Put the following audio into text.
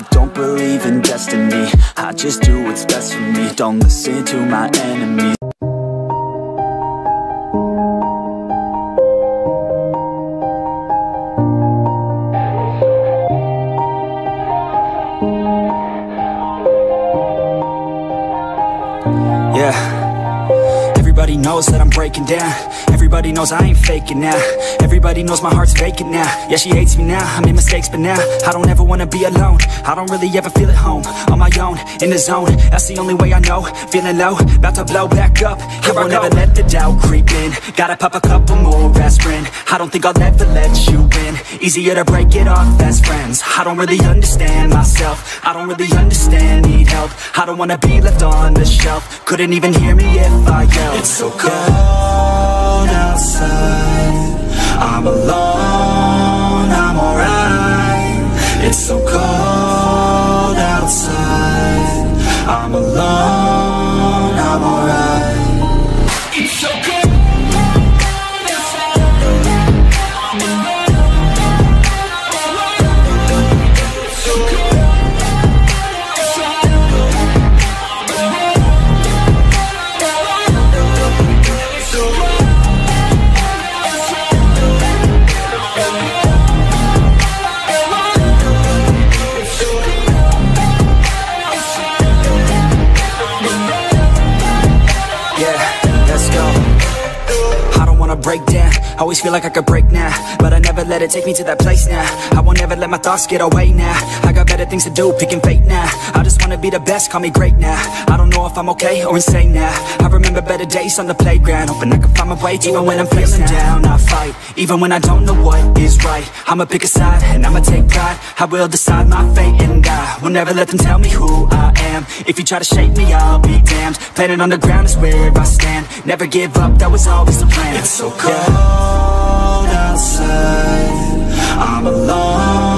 don't believe in destiny. I just do what's best for me. Don't listen to my enemies. Yeah, everybody knows that I'm breaking down. Everybody knows I ain't faking now. Everybody knows my heart's vacant now. Yeah, she hates me now, I made mistakes but now I don't ever wanna be alone. I don't really ever feel at home. On my own, in the zone, that's the only way I know. Feeling low, about to blow back up. I won't ever let the doubt creep in. Gotta pop a couple more aspirin. I don't think I'll ever let you in. Easier to break it off best friends. I don't really understand myself. I don't really understand, need help. I don't wanna be left on the shelf. Couldn't even hear me if I yelled. It's so cold outside, I'm alone, I'm alright. It's so cold outside, I'm alone, I'm alright. It's so cold. Break down, always feel like I could break now, but I never let it take me to that place now. I won't ever let my thoughts get away now. I got better things to do, picking fate now. I just wanna be the best, call me great now. I don't know if I'm okay or insane now. I remember better days on the playground, hoping I can find my way even when I'm feeling down. I fight, even when I don't know what is right. I'ma pick a side, and I'ma take pride. I will decide my fate, and I will never let them tell me who I am. If you try to shape me, I'll be damned. Planet on the ground is where I stand. Never give up, that was always the plan. It's so cold outside, I'm alone.